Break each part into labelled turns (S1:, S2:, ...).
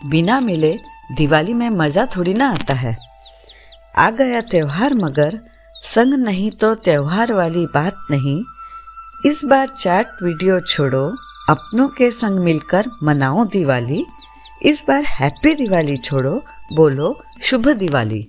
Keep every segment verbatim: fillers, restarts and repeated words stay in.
S1: बिना मिले दिवाली में मज़ा थोड़ी ना आता है। आ गया त्योहार मगर संग नहीं तो त्योहार वाली बात नहीं। इस बार चैट वीडियो छोड़ो, अपनों के संग मिलकर मनाओ दिवाली। इस बार हैप्पी दिवाली छोड़ो, बोलो शुभ दिवाली।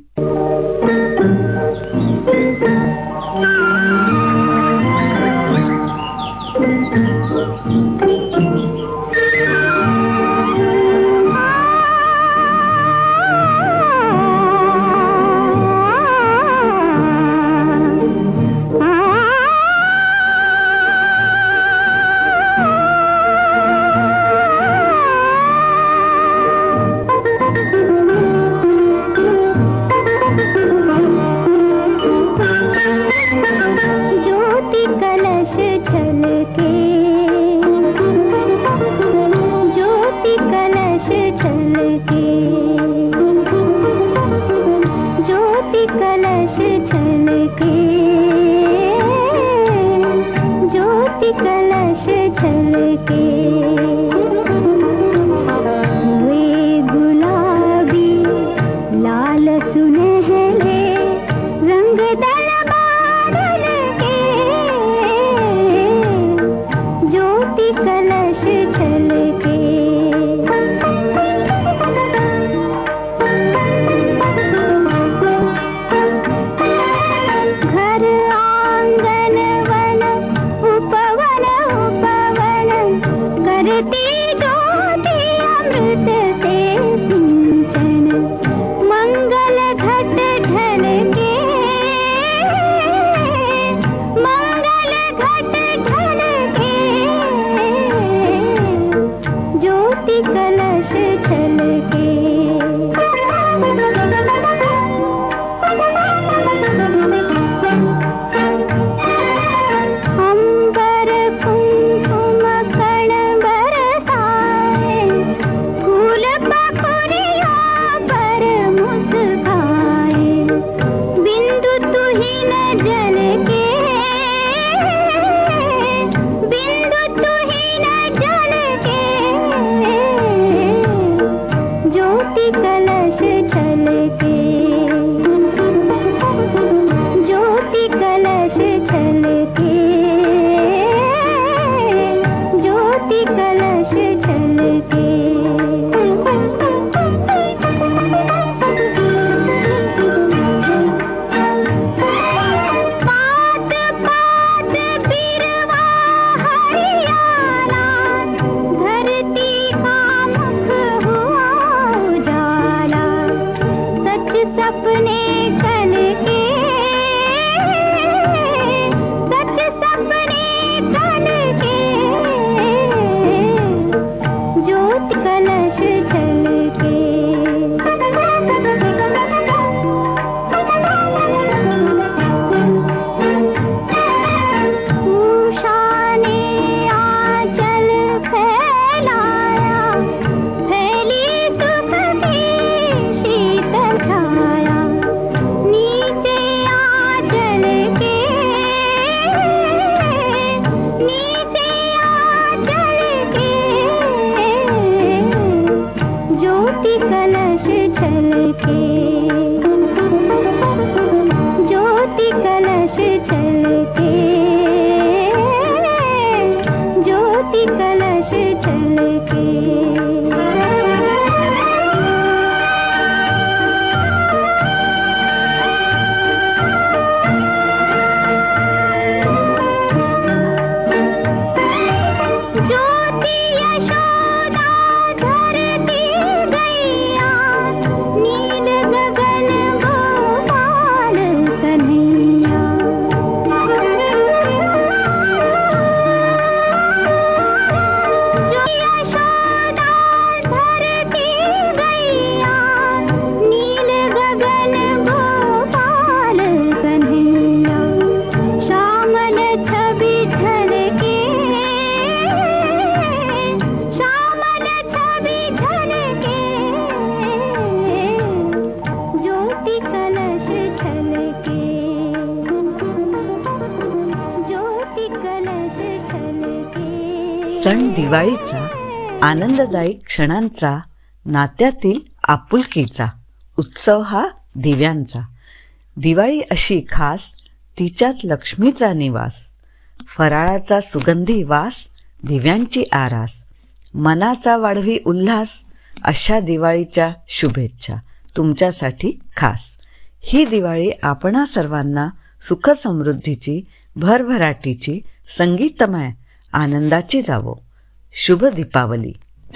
S1: सण दिवाळीचा आनंददायी क्षणांचा नात्यातील आपुलकीचा, उत्सव हा दिव्यांचा. दिवाळी अशी खास, तिच्यात लक्ष्मीचा निवास. फराळाचा सुगंधी वास, दिव्यांची आरास. मनाचा वाढवी उल्हास, अशा दिवाळीच्या शुभेच्छा तुमच्यासाठी खास. ही दिवाळी आपणा सर्वांना सुख समृद्धीची, भरभराटीची, संगीतमय, आनंदाची जावो. शुभ दीपावली.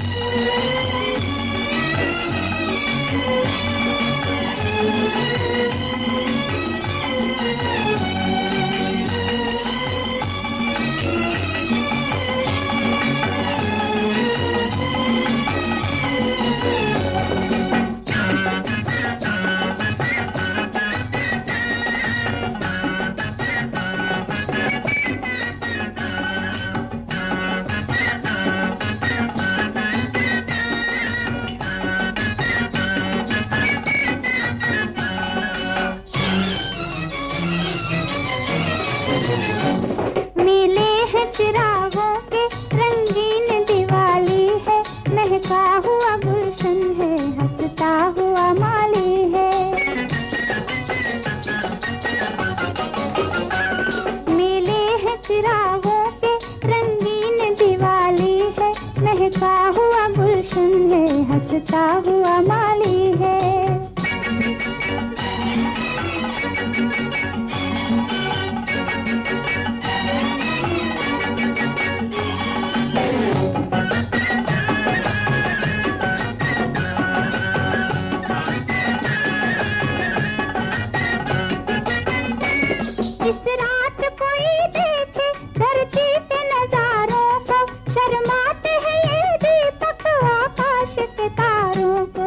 S2: हंसता हुआ माली है. इस रात कोई देखे धरती के नजारों को, शर्माते हैं ये दीपक आकाश के तारों को.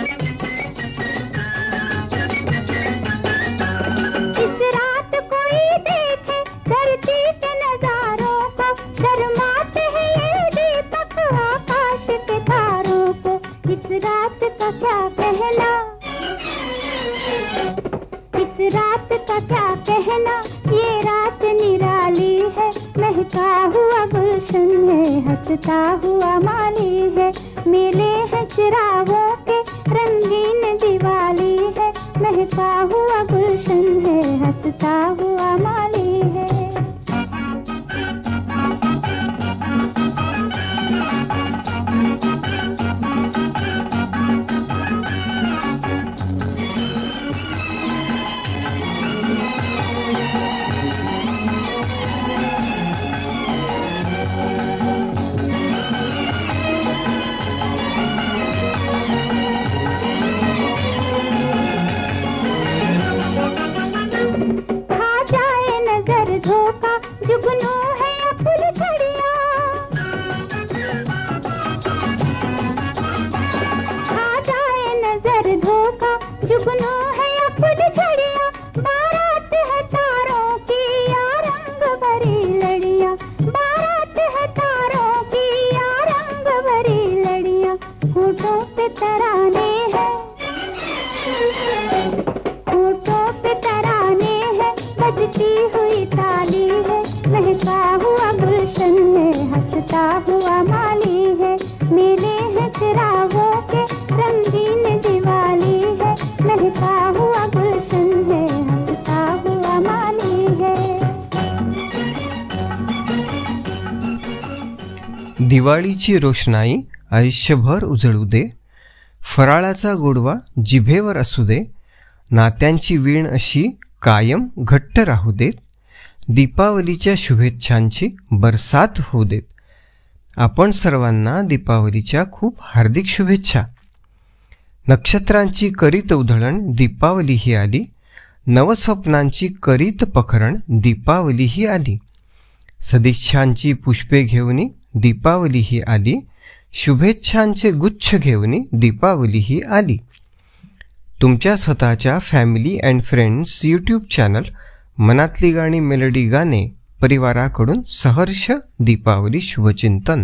S2: इस रात कोई देखे धरती के नजारों को, शर्माते हैं ये दीपक आकाश के तारों को. इस रात का क्या कहना, इस रात का क्या कहना, ये रात निराली है. महका हुआ गुलशन है, हंसता हुआ माली है. मेले हैं चिरागों के, रंगीन दिवाली है. महका हुआ गुलशन है, हंसता हुआ माली है. जुगनू है या फूल झड़िया, खा जाए नजर धोखा. जुगनू है या फूल झड़िया, बारात है तारों की या रंग भरी लड़िया. बारात है तारों की या रंग भरी लड़िया. होठों पे तराने हैं, होठों पे तराने हैं, बजती हुई ताली है. महका हुआ गुलशन है, हंसता हुआ माली है. मेले हैं चिरागों के, रंगीन दिवाली है. महका हुआ गुलशन है, हंसता हुआ माली है.
S3: दिवाळीची रोषणाई आयुष्यभर उजळू दे. फराळाचा गोडवा जिभेवर असू दे. नात्यांची वीण अशी कायम घट्ट राहू देत. दीपावलीच्या शुभेच्छांची बरसात होऊ देत. आपण सर्वांना दीपावलीच्या खूप हार्दिक शुभेच्छा. नक्षत्रांची करीत उधळण दीपावलीही आली. नवस्वप्नांची करीत पखरण दीपावलीही आली. सदिच्छांची पुष्पे घेऊनी दीपावलीही आली. शुभेच्छांचे गुच्छ घेऊनी दीपावलीही आली. तुमच्या स्वतःच्या family and friends YouTube channel मनातली गाणी मेलडी गाणे परिवाराकडून सहर्ष दीपावली शुभचिंतन.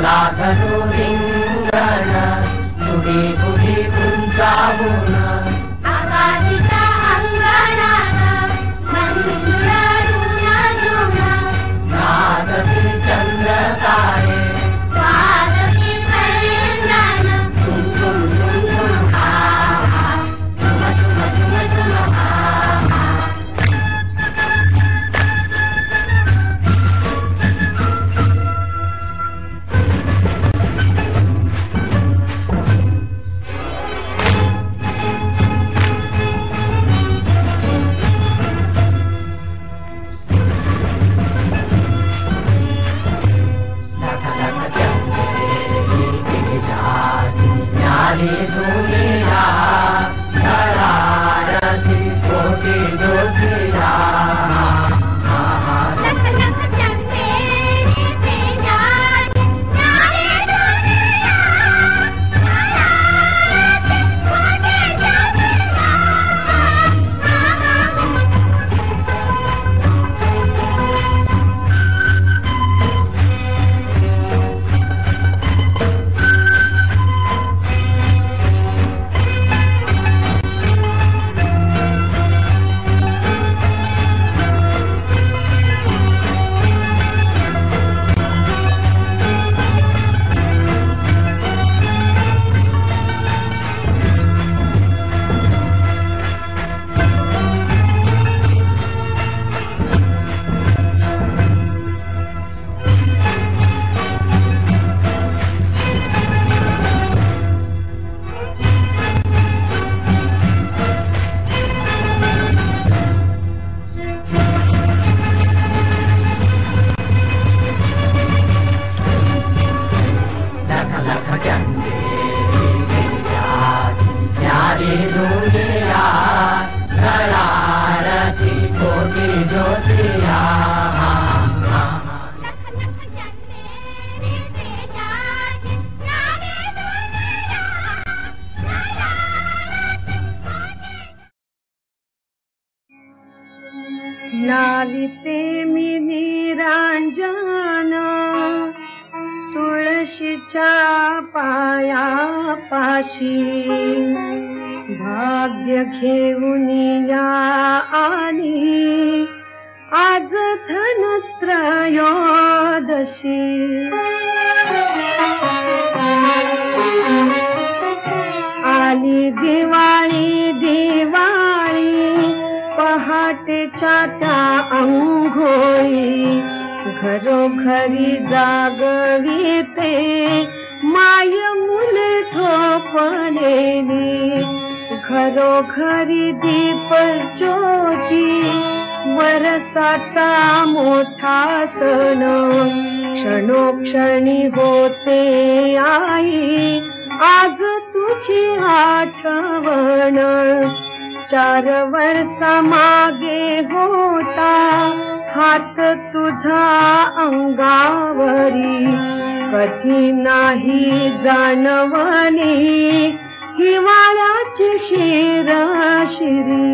S4: चला धरू रिंगण पुढे पुढे उंचावून
S2: आकाशिच्या अंगणात मंजूळ ऋण झुण
S4: नादती चंद्र तारे
S2: वादती पैंजण
S4: झुम झुम झुम झुम हा हा झुम झुम झुम झुम हा हा न्यारी दुनिया धड़ारती कोटि ज्योतिया
S2: लख लख चंदेरे तेजाज न्यारी दुनिया धड़ारती कोटि ज्योतिया न्यारी दुनिया धड़ारती कोटि ज्योतिया नाविते मी निरांजन तुळशीच्या पायापाशी भाग्य घेऊन या आली आज धनत्रयोदशी आली दिवाळी दिवाळी पहाटेच्या त्या अंघोळी घरोघरी जागविते माय मुले झोपलेली घरोघरी दीप ज्योती वरसाचा मोठा सण क्षणोक्षणी होते आई आज तुझी आठवण चार वर्षा मागे होता हात तुझा अंगावरी कधी नाही जाणवली हिवाळ्याची शिर शिरी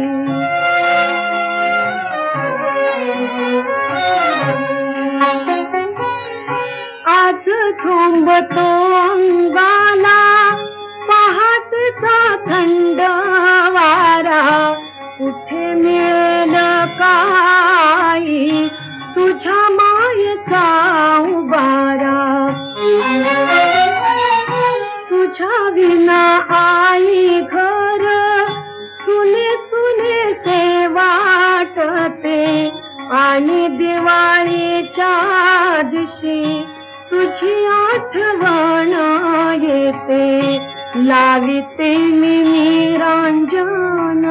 S2: आज झोंबतो अंगाला पहाटचा थंड वारा कुठे मिळेल काही तुझ्या मायेचा उबारा तुझ्या विना आई घर सुने सुने से वाटते आणि दिवाळीच्या दिवशी तुझी आठवण येते लाविते मी निरांजन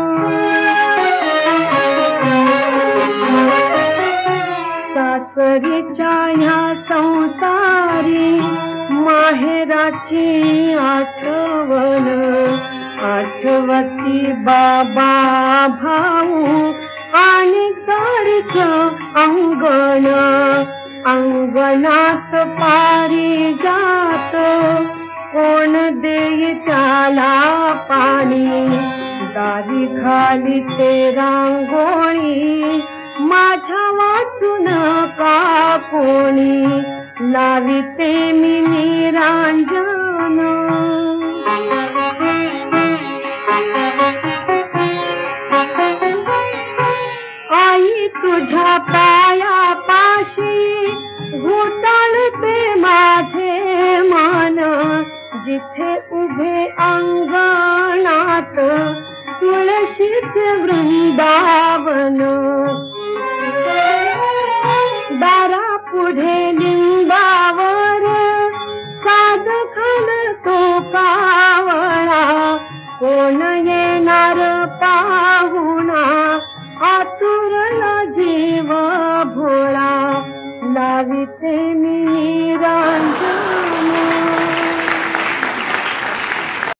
S2: सासरीच्या ह्या संसारी माहेराची आठवण आठवती बाबा भाऊ आणि घरचं अंगण अंगणात पारिजात कोण देई त्याला पाणी दारी खाली ते रांगोळी माझ्या वाचून का कोणी लाविते मी निरांजन. आई तुझ्या पाया पाशी घोटाळते माझे मन. जिथे उभे अंगणात तुळशीचे वृंदावन. दारा पुढे